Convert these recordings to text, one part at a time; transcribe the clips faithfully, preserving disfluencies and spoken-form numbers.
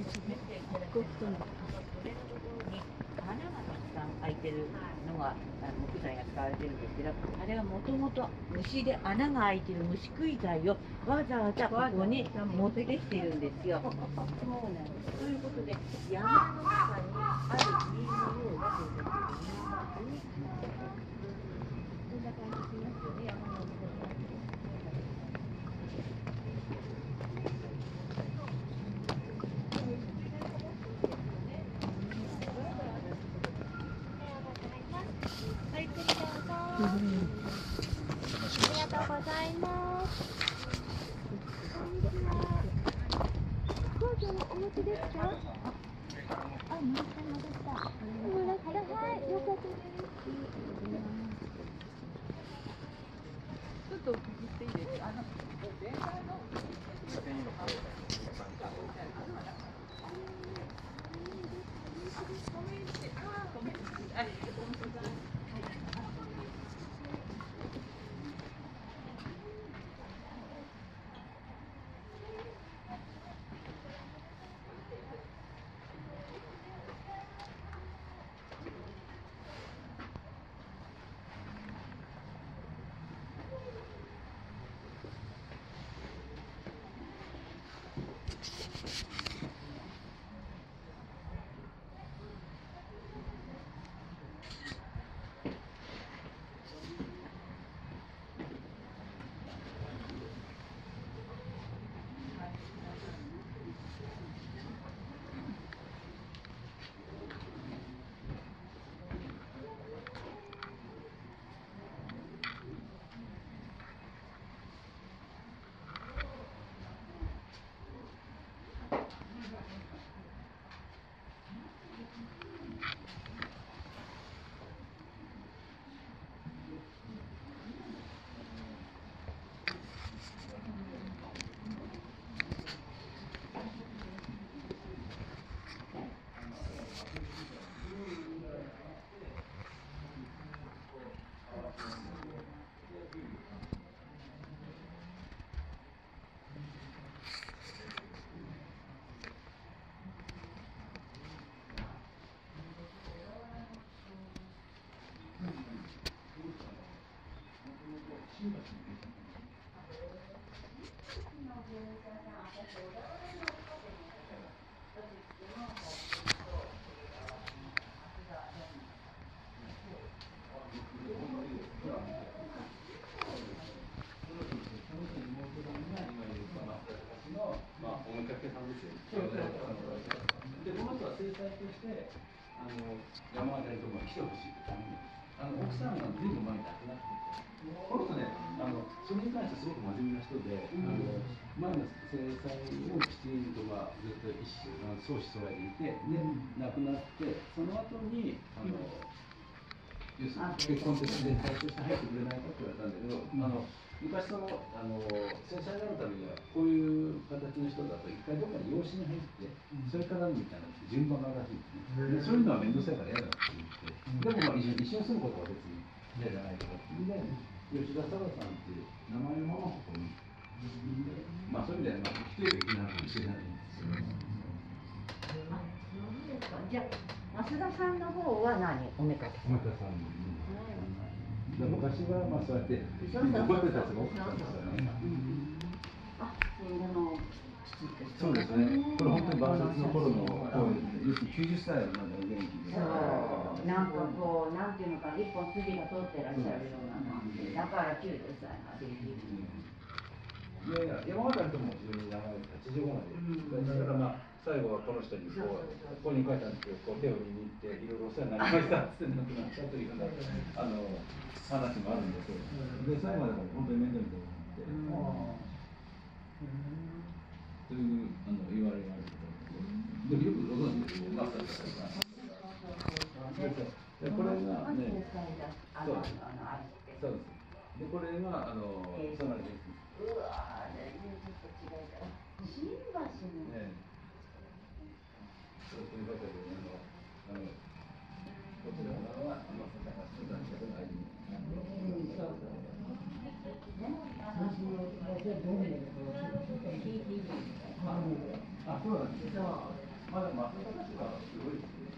ここのところに穴がたくさん開いてるのが木材が使われてるんですけど、あれはもともと虫で穴が開いてる虫食い材をわざわざここに持ってきてるんですよ。そうなんです。ということで山の中にある家のようなということで、家の中にこんな感じしますよね。山の中にありがとうございます。こんにちは。工場のお持ちですか？あ、あ、戻った戻った。戻った、はい、よかったです。 ちょっとお聞きしていいですか？あの電車ので、この人は制裁としてあの山形のところに来てほしいというために、あの奥さんがずいぶん前に亡くなってて、この人ね、あのそれに関してすごく真面目な人で、うん、あの前の制裁をきちんと、まあ、ずっと一緒あの相思相愛でいて、で、亡くなって、その後にあの、要するに結婚してで対象して入ってくれないかって言われたんだけど、うん、あの昔そのあの制裁になるためにはこういう形の人だと一回どっかに養子に入って、うん、それからみたいな順番があるらしいんですね。でそういうのは面倒くさいから嫌だって言って、でもまあ一緒に一緒に住むことは別に嫌じゃないからっていうので、吉田沙羅さんっていう名前のままここに、まあそういう意味ではまあ生きてるべきなのかもしれないんですけど。 じゃあ増田さんの方は何？おめかけ。 おめかさん。昔はまあそうやって残ってた人が多かったんですよね。 あ、戦後のそうですね。これ本当に晩節の頃の要するにきゅうじゅっさいまでお元気で。 そう、なんかこうなんていうのか一本筋が通ってらっしゃるような感じ。だからきゅうじゅっさいまで生きる。 いやいや山形の人も非常に長いはちじゅうごまで。だからまあ最後はこの人にこうここに書いたんですけど、こう手を握っていろいろお世話になりましたって亡くなったというようなあの話もあるんですよ。で最後まで本当に面倒見てもらって。というあの言われがあるけど、でもよくご存知ですよ、マスターとか。でこれがね、そうです。そうです。でこれがあのそのです。 うわー、全然ちょっと違うから。新橋の。 ね。そういうことであのあのこちら側はあの高橋の団体の間に。うん、そうそう。あ、そうなんです。そう。 まあでも、あの形がすごいですね。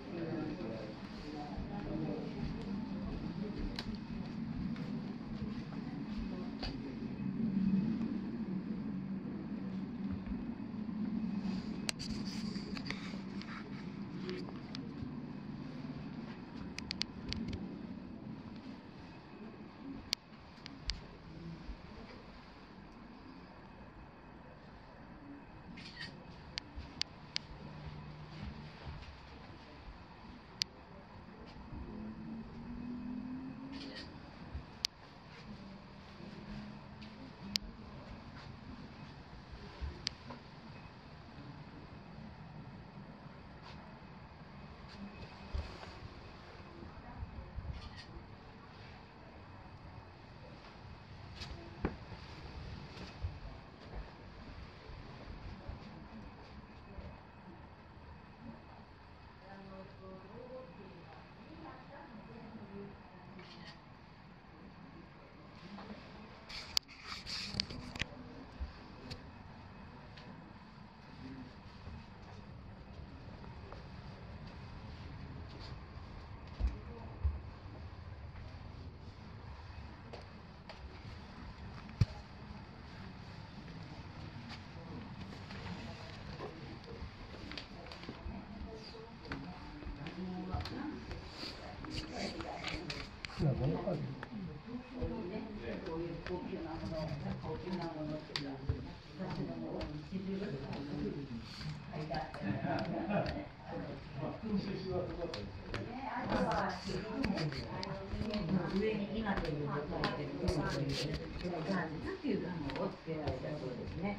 上に今というのを書いてるとガンっていうガムをつけられたそうですね。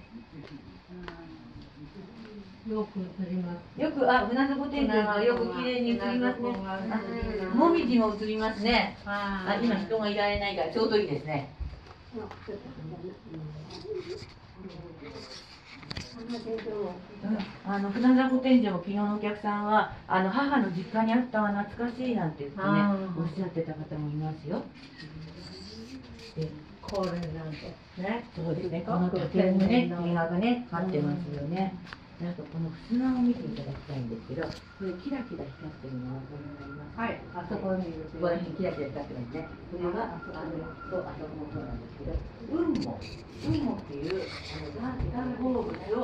よく映ります。 よく、あ、船底天狗がよく綺麗に映りますね。あ、もみじも映りますね。あ、今人がいられないからちょうどいいですね。あの船迫天井も昨日のお客さんはあの母の実家にあったわ懐かしいなんて言ってねおっしゃってた方もいますよ。でこれなんてね。 そうですね、この竹のね実がね張ってますよね。なんかこの襖を見ていただきたいんですけど、これキラキラ光ってるのがここになります。 はい、あそこにいる。 ここにキラキラ光ってますね。これがあのそうあそこもそうなんですけど、雲母雲母っていうあの大大好物を